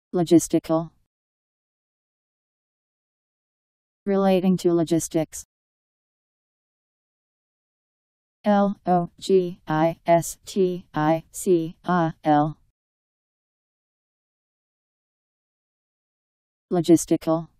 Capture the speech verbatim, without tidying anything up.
Logistical. Relating to logistics. L O G I S T I C A L. Logistical.